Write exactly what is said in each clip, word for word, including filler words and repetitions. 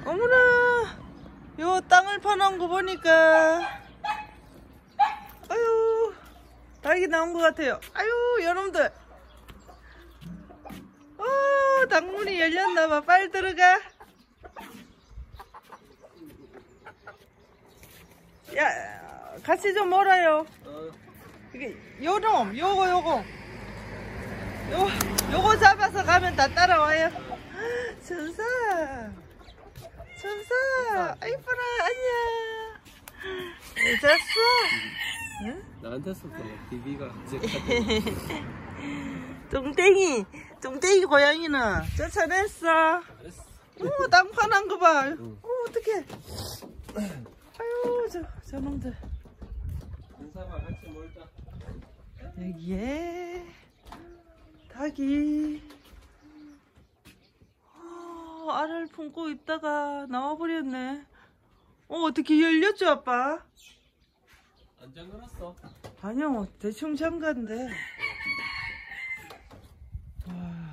어머나, 요 땅을 파놓은 거 보니까 아유, 닭이 나온 것 같아요. 아유, 여러분들, 어, 닭문이 열렸나봐. 빨리 들어가. 야, 같이 좀 몰아요. 이게 요놈, 요거 요거 요, 요거 잡아서 가면 다 따라와요. 천사, 천사, 이뻐라. 안녕. 잘 잤어? 응? 나한테 썼어. 비비가 뚱땡이, 뚱땡이 고양이는 쫓아냈어. 오, 땅파난 거 봐. 응. 오, 어떡해. 아유, 저, 저놈들. 인사만 같이 몰자. 여기에 닭이 어, 알을 품고 있다가 나와버렸네. 어, 어떻게 열렸죠, 아빠? 안 잠글었어. 아니요, 대충 잠갔는데. 와.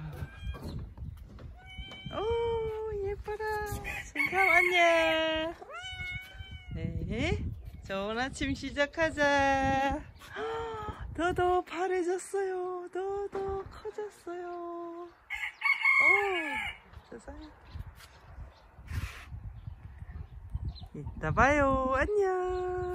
오, 예뻐라. 천삼 안녕. 네, 좋은 아침 시작하자. 더더 파래졌어요. 더더 커졌어요. 오, 세상에. 이따 봐요. 안녕.